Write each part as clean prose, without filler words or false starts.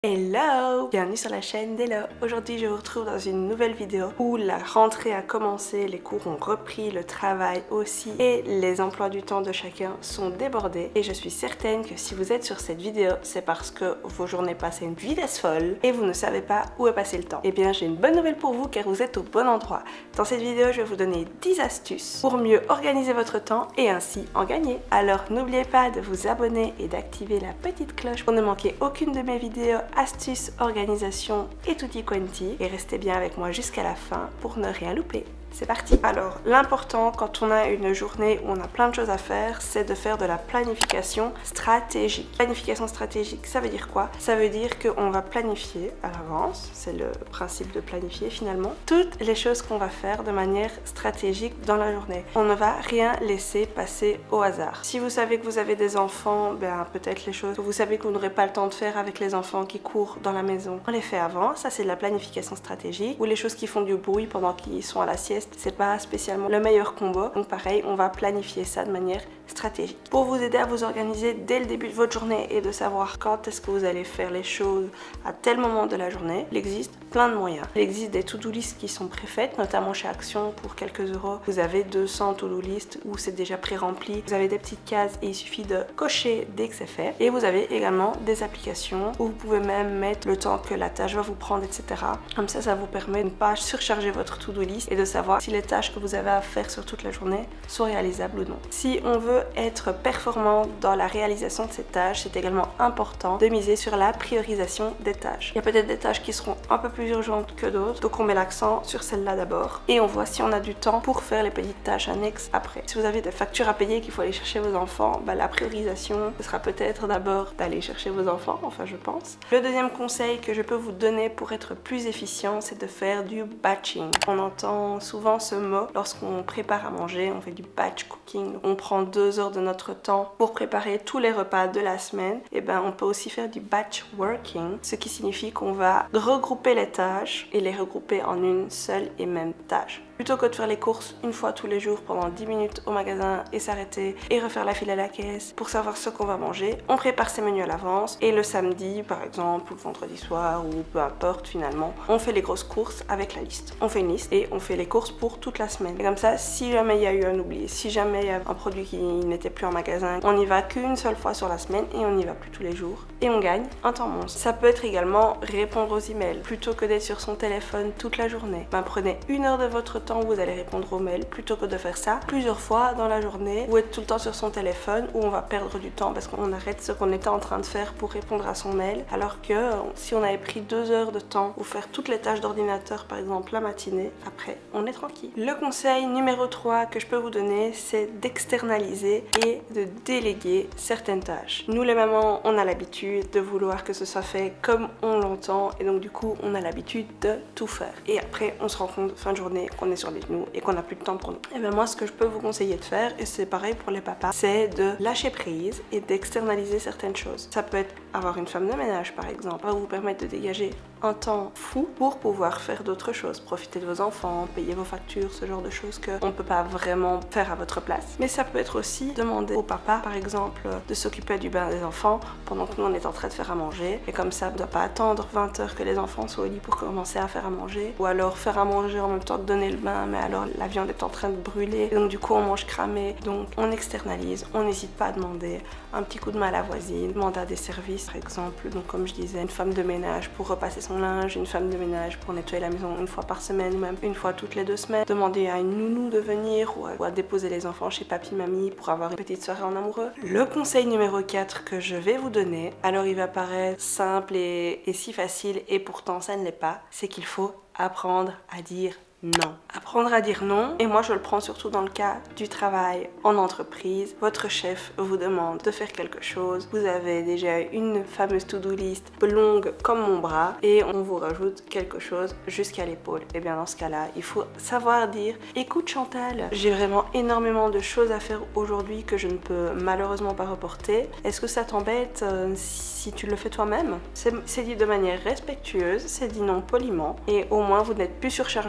Hello! Bienvenue sur la chaîne d'Hello. Aujourd'hui je vous retrouve dans une nouvelle vidéo où la rentrée a commencé, les cours ont repris, le travail aussi et les emplois du temps de chacun sont débordés et je suis certaine que si vous êtes sur cette vidéo c'est parce que vos journées passent à une vitesse folle et vous ne savez pas où est passé le temps. Eh bien j'ai une bonne nouvelle pour vous car vous êtes au bon endroit. Dans cette vidéo je vais vous donner 10 astuces pour mieux organiser votre temps et ainsi en gagner. Alors n'oubliez pas de vous abonner et d'activer la petite cloche pour ne manquer aucune de mes vidéos astuces, organisation et tutti quanti et restez bien avec moi jusqu'à la fin pour ne rien louper. C'est parti! Alors, l'important quand on a une journée où on a plein de choses à faire, c'est de faire de la planification stratégique. Planification stratégique, ça veut dire quoi? Ça veut dire qu'on va planifier à l'avance, c'est le principe de planifier finalement, toutes les choses qu'on va faire de manière stratégique dans la journée. On ne va rien laisser passer au hasard. Si vous savez que vous avez des enfants, ben peut-être les choses que vous savez que vous n'aurez pas le temps de faire avec les enfants qui courent dans la maison, on les fait avant, ça c'est de la planification stratégique. Ou les choses qui font du bruit pendant qu'ils sont à la sieste, c'est pas spécialement le meilleur combo, donc pareil on va planifier ça de manière stratégique. Pour vous aider à vous organiser dès le début de votre journée et de savoir quand est-ce que vous allez faire les choses à tel moment de la journée, il existe plein de moyens. Il existe des to-do list qui sont préfaites, notamment chez Action pour quelques euros. Vous avez 200 to-do list où c'est déjà pré-rempli. Vous avez des petites cases et il suffit de cocher dès que c'est fait. Et vous avez également des applications où vous pouvez même mettre le temps que la tâche va vous prendre, etc. Comme ça vous permet de ne pas surcharger votre to-do list et de savoir si les tâches que vous avez à faire sur toute la journée sont réalisables ou non. Si on veut être performant dans la réalisation de ces tâches, c'est également important de miser sur la priorisation des tâches. Il y a peut-être des tâches qui seront un peu plus urgentes que d'autres, donc on met l'accent sur celle-là d'abord et on voit si on a du temps pour faire les petites tâches annexes après. Si vous avez des factures à payer qu'il faut aller chercher vos enfants, la priorisation ce sera peut-être d'abord d'aller chercher vos enfants, enfin je pense. Le deuxième conseil que je peux vous donner pour être plus efficient, c'est de faire du batching. On entend souvent ce mot lorsqu'on prépare à manger, on fait du batch cooking. On prend 2 heures de notre temps pour préparer tous les repas de la semaine. Et on peut aussi faire du batch working, ce qui signifie qu'on va regrouper les tâches et les regrouper en une seule et même tâche. Plutôt que de faire les courses une fois tous les jours pendant 10 minutes au magasin et s'arrêter et refaire la file à la caisse pour savoir ce qu'on va manger, on prépare ses menus à l'avance et le samedi par exemple ou le vendredi soir ou peu importe finalement, on fait les grosses courses avec la liste. On fait une liste et on fait les courses pour toute la semaine. Et comme ça, si jamais il y a eu un oubli, si jamais il y a un produit qui n'était plus en magasin, on n'y va qu'une seule fois sur la semaine et on n'y va plus tous les jours. Et on gagne un temps monstre. Ça peut être également répondre aux emails. Plutôt que d'être sur son téléphone toute la journée, prenez 1 heure de votre temps où vous allez répondre aux mails plutôt que de faire ça plusieurs fois dans la journée ou être tout le temps sur son téléphone où on va perdre du temps parce qu'on arrête ce qu'on était en train de faire pour répondre à son mail. Alors que si on avait pris 2 heures de temps pour faire toutes les tâches d'ordinateur par exemple la matinée, après on est tranquille. Le conseil numéro 3 que je peux vous donner, c'est d'externaliser et de déléguer certaines tâches. Nous les mamans, on a l'habitude de vouloir que ce soit fait comme on l'entend et donc du coup on a l'habitude de tout faire. Et après on se rend compte fin de journée qu'on est sur les genoux et qu'on n'a plus de temps pour nous. Et moi ce que je peux vous conseiller de faire, et c'est pareil pour les papas, c'est de lâcher prise et d'externaliser certaines choses. Ça peut être avoir une femme de ménage par exemple, va vous permettre de dégager un temps fou pour pouvoir faire d'autres choses, profiter de vos enfants, payer vos factures, ce genre de choses qu'on ne peut pas vraiment faire à votre place. Mais ça peut être aussi demander au papa par exemple de s'occuper du bain des enfants pendant que nous on est en train de faire à manger et comme ça on ne doit pas attendre 20 heures que les enfants soient au lit pour commencer à faire à manger ou alors faire à manger en même temps que donner le bain mais alors la viande est en train de brûler et donc du coup on mange cramé. Donc on externalise, on n'hésite pas à demander un petit coup de main à la voisine, demander à des services par exemple, donc comme je disais une femme de ménage pour repasser son linge, une femme de ménage pour nettoyer la maison une fois par semaine ou même une fois toutes les 2 semaines, demander à une nounou de venir ou à déposer les enfants chez papy mamie pour avoir une petite soirée en amoureux. Le conseil numéro 4 que je vais vous donner, alors il va paraître simple et si facile et pourtant ça ne l'est pas, c'est qu'il faut apprendre à dire non. Apprendre à dire non, et moi je le prends surtout dans le cas du travail en entreprise. Votre chef vous demande de faire quelque chose, vous avez déjà une fameuse to-do list longue comme mon bras et on vous rajoute quelque chose jusqu'à l'épaule. Et bien dans ce cas-là, il faut savoir dire écoute Chantal, j'ai vraiment énormément de choses à faire aujourd'hui que je ne peux malheureusement pas reporter. Est-ce que ça t'embête si tu le fais toi-même? C'est dit de manière respectueuse, c'est dit non poliment et au moins vous n'êtes plus surchargé et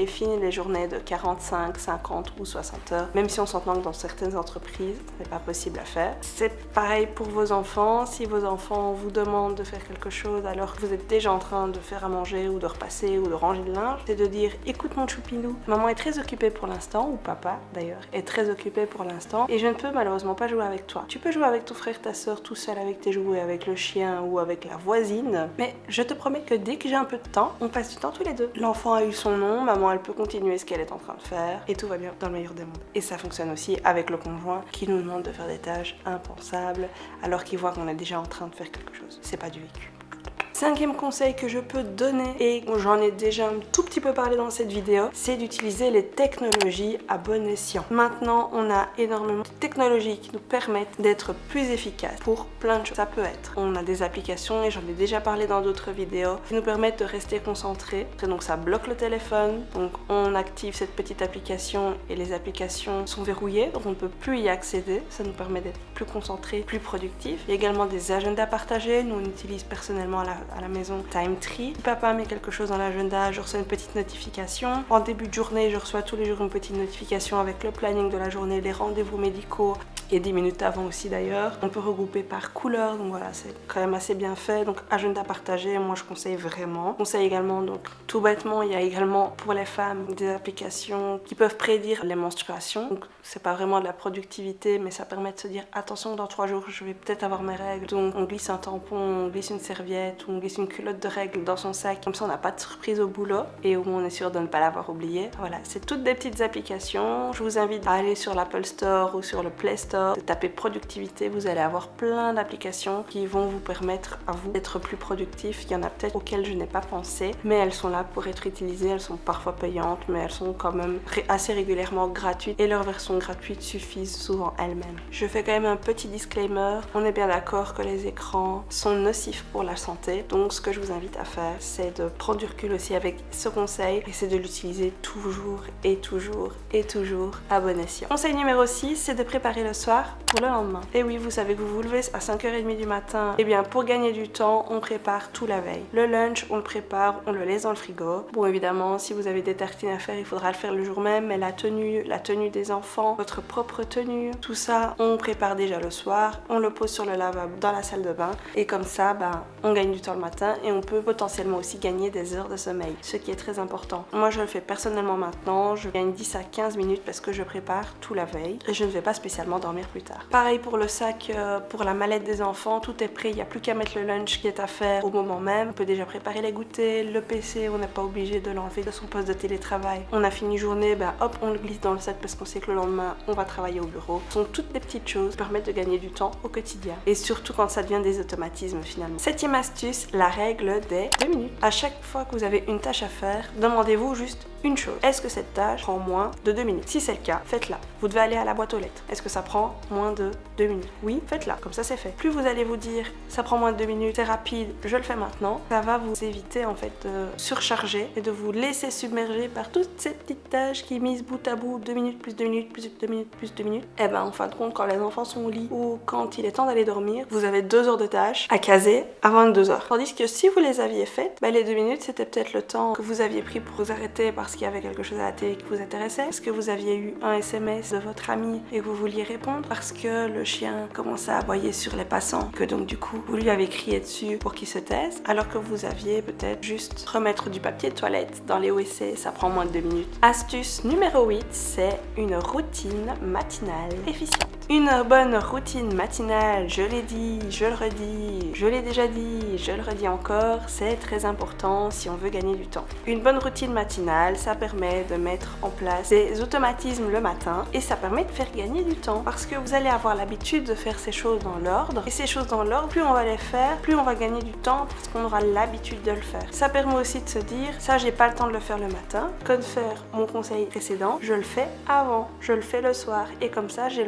journées fines, les journées de 45, 50 ou 60 heures, même si on s'entend que dans certaines entreprises, ce n'est pas possible à faire. C'est pareil pour vos enfants. Si vos enfants vous demandent de faire quelque chose alors que vous êtes déjà en train de faire à manger ou de repasser ou de ranger le linge, c'est de dire écoute mon choupinou, maman est très occupée pour l'instant, ou papa d'ailleurs est très occupé pour l'instant et je ne peux malheureusement pas jouer avec toi. Tu peux jouer avec ton frère, ta soeur tout seul avec tes jouets, avec le chien ou avec la voisine, mais je te promets que dès que j'ai un peu de temps, on passe du temps tous les deux. L'enfant a eu son nom, maman elle peut continuer ce qu'elle est en train de faire et tout va bien dans le meilleur des mondes. Et ça fonctionne aussi avec le conjoint qui nous demande de faire des tâches impensables alors qu'il voit qu'on est déjà en train de faire quelque chose. C'est pas du vécu. Cinquième conseil que je peux donner, et j'en ai déjà un tout petit peu parlé dans cette vidéo, c'est d'utiliser les technologies à bon escient. Maintenant, on a énormément de technologies qui nous permettent d'être plus efficaces pour plein de choses. Ça peut être, on a des applications, et j'en ai déjà parlé dans d'autres vidéos, qui nous permettent de rester concentrés. Donc ça bloque le téléphone, donc on active cette petite application et les applications sont verrouillées, donc on ne peut plus y accéder. Ça nous permet d'être plus concentrés, plus productifs. Il y a également des agendas partagés, nous on utilise personnellement à la maison Timetree. Si papa met quelque chose dans l'agenda, je reçois une petite notification. En début de journée, je reçois tous les jours une petite notification avec le planning de la journée, les rendez-vous médicaux et 10 minutes avant aussi d'ailleurs. On peut regrouper par couleur, donc voilà, c'est quand même assez bien fait. Donc agenda partagé, moi je conseille vraiment. Je conseille également, donc tout bêtement, il y a également pour les femmes des applications qui peuvent prédire les menstruations. Donc c'est pas vraiment de la productivité, mais ça permet de se dire attention, dans 3 jours je vais peut-être avoir mes règles. Donc on glisse un tampon, on glisse une serviette, ou on glisse une culotte de règles dans son sac. Comme ça on n'a pas de surprise au boulot et où on est sûr de ne pas l'avoir oublié. Voilà, c'est toutes des petites applications. Je vous invite à aller sur l'Apple Store ou sur le Play Store, de taper productivité, vous allez avoir plein d'applications qui vont vous permettre à vous d'être plus productif. Il y en a peut-être auxquelles je n'ai pas pensé, mais elles sont là pour être utilisées, elles sont parfois payantes, mais elles sont quand même assez régulièrement gratuites et leurs versions gratuites suffisent souvent elles-mêmes. Je fais quand même un petit disclaimer, on est bien d'accord que les écrans sont nocifs pour la santé, donc ce que je vous invite à faire, c'est de prendre du recul aussi avec ce conseil et c'est de l'utiliser toujours et toujours et toujours à bon escient. Conseil numéro 6, c'est de préparer le soir pour le lendemain. Et oui, vous savez que vous vous levez à 5h30 du matin, et bien pour gagner du temps, on prépare tout la veille. Le lunch, on le prépare, on le laisse dans le frigo. Bon, évidemment, si vous avez des tartines à faire, il faudra le faire le jour même, mais la tenue des enfants, votre propre tenue, tout ça, on prépare déjà le soir, on le pose sur le lavabo dans la salle de bain, et comme ça, on gagne du temps le matin, et on peut potentiellement aussi gagner des heures de sommeil, ce qui est très important. Moi, je le fais personnellement maintenant, je gagne 10 à 15 minutes parce que je prépare tout la veille, et je ne vais pas spécialement dormir plus tard. Pareil pour le sac, pour la mallette des enfants, tout est prêt, il n'y a plus qu'à mettre le lunch qui est à faire au moment même. On peut déjà préparer les goûters, le PC, on n'est pas obligé de l'enlever de son poste de télétravail. On a fini journée, hop, on le glisse dans le sac parce qu'on sait que le lendemain, on va travailler au bureau. Ce sont toutes des petites choses qui permettent de gagner du temps au quotidien. Et surtout quand ça devient des automatismes finalement. 7e astuce, la règle des 2 minutes. À chaque fois que vous avez une tâche à faire, demandez-vous juste une chose. Est-ce que cette tâche prend moins de 2 minutes? Si c'est le cas, faites-la. Vous devez aller à la boîte aux lettres. Est-ce que ça prend moins de 2 minutes? Oui, faites-la. Comme ça, c'est fait. Plus vous allez vous dire, ça prend moins de 2 minutes, c'est rapide, je le fais maintenant, ça va vous éviter en fait de surcharger et de vous laisser submerger par toutes ces petites tâches qui misent bout à bout, 2 minutes, plus 2 minutes, plus 2 minutes, plus 2 minutes. Et en fin de compte, quand les enfants sont au lit ou quand il est temps d'aller dormir, vous avez 2 heures de tâches à caser à 22 heures. Tandis que si vous les aviez faites, les 2 minutes, c'était peut-être le temps que vous aviez pris pour vous arrêter parce qu'il y avait quelque chose à la télé qui vous intéressait, parce que vous aviez eu un SMS de votre ami et que vous vouliez répondre, parce que le chien commençait à aboyer sur les passants, que donc du coup vous lui avez crié dessus pour qu'il se taise, alors que vous aviez peut-être juste remettre du papier de toilette dans les WC, ça prend moins de 2 minutes. Astuce numéro 8, c'est une routine matinale efficiente. Une bonne routine matinale, je l'ai dit, je le redis, je l'ai déjà dit, je le redis encore, c'est très important si on veut gagner du temps. Une bonne routine matinale, ça permet de mettre en place des automatismes le matin et ça permet de faire gagner du temps parce que vous allez avoir l'habitude de faire ces choses dans l'ordre et ces choses dans l'ordre, plus on va les faire, plus on va gagner du temps parce qu'on aura l'habitude de le faire. Ça permet aussi de se dire, ça j'ai pas le temps de le faire le matin, comme faire mon conseil précédent, je le fais avant, je le fais le soir et comme ça j'ai le temps de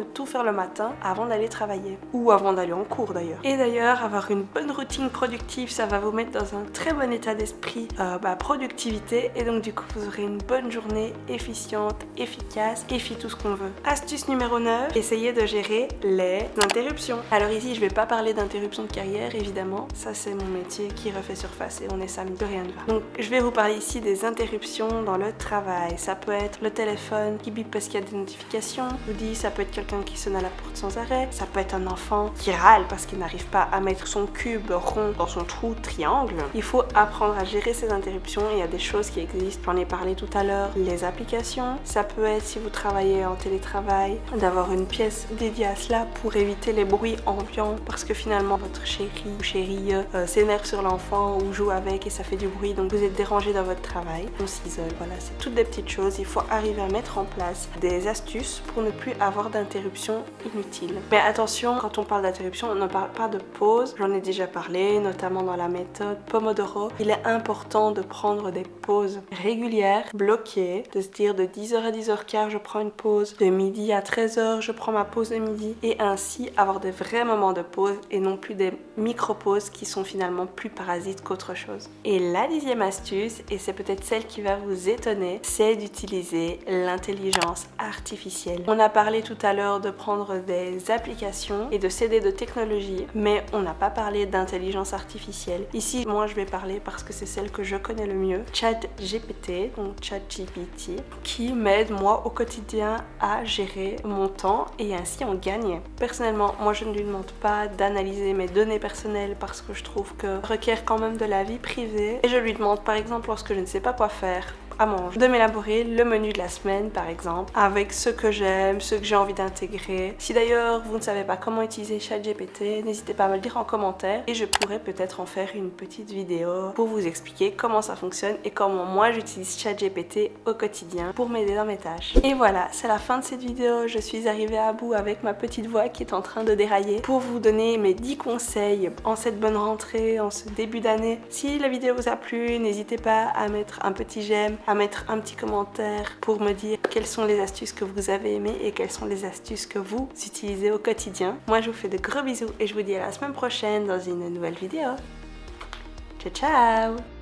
tout faire le matin avant d'aller travailler ou avant d'aller en cours d'ailleurs. Et d'ailleurs, avoir une bonne routine productive, ça va vous mettre dans un très bon état d'esprit productivité, et donc du coup vous aurez une bonne journée efficiente, efficace et fit tout ce qu'on veut. Astuce numéro 9, essayez de gérer les interruptions. Alors ici je vais pas parler d'interruption de carrière évidemment, ça c'est mon métier qui refait surface et on est samedi, rien ne va. Donc je vais vous parler ici des interruptions dans le travail. Ça peut être le téléphone qui bip parce qu'il y a des notifications, je vous dis, ça peut être quelqu'un qui sonne à la porte sans arrêt, ça peut être un enfant qui râle parce qu'il n'arrive pas à mettre son cube rond dans son trou triangle. Il faut apprendre à gérer ces interruptions. Il y a des choses qui existent, j'en ai parlé tout à l'heure, les applications. Ça peut être, si vous travaillez en télétravail, d'avoir une pièce dédiée à cela pour éviter les bruits ambiants, parce que finalement votre chéri ou chérie s'énerve sur l'enfant ou joue avec et ça fait du bruit, donc vous êtes dérangé dans votre travail. On s'isole. Voilà, c'est toutes des petites choses. Il faut arriver à mettre en place des astuces pour ne plus avoir d'interruptions inutiles. Mais attention, quand on parle d'interruption, on ne parle pas de pause. J'en ai déjà parlé, notamment dans la méthode Pomodoro. Il est important de prendre des pauses régulières, bloquées, de se dire de 10h à 10h15 je prends une pause, de midi à 13h je prends ma pause de midi, et ainsi avoir des vrais moments de pause et non plus des micro-pauses qui sont finalement plus parasites qu'autre chose. Et la 10e astuce, et c'est peut-être celle qui va vous étonner, c'est d'utiliser l'intelligence artificielle. On a parlé tout à l'heure de prendre des applications et de s'aider de technologie, mais on n'a pas parlé d'intelligence artificielle. Ici, moi je vais parler parce que c'est celle que je connais le mieux, ChatGPT, donc ChatGPT, qui m'aide moi au quotidien à gérer mon temps et ainsi en gagner. Personnellement, moi je ne lui demande pas d'analyser mes données personnelles parce que je trouve que ça requiert quand même de la vie privée, et je lui demande par exemple lorsque je ne sais pas quoi faire à manger, de m'élaborer le menu de la semaine par exemple, avec ce que j'aime, ce que j'ai envie d'intégrer. Si d'ailleurs vous ne savez pas comment utiliser ChatGPT, n'hésitez pas à me le dire en commentaire et je pourrais peut-être en faire une petite vidéo pour vous expliquer comment ça fonctionne et comment moi j'utilise ChatGPT au quotidien pour m'aider dans mes tâches. Et voilà, c'est la fin de cette vidéo. Je suis arrivée à bout avec ma petite voix qui est en train de dérailler pour vous donner mes 10 conseils en cette bonne rentrée, en ce début d'année. Si la vidéo vous a plu, n'hésitez pas à mettre un petit j'aime, à mettre un petit commentaire pour me dire quelles sont les astuces que vous avez aimées et quelles sont les astuces que vous utilisez au quotidien. Moi je vous fais de gros bisous et je vous dis à la semaine prochaine dans une nouvelle vidéo. Ciao ciao!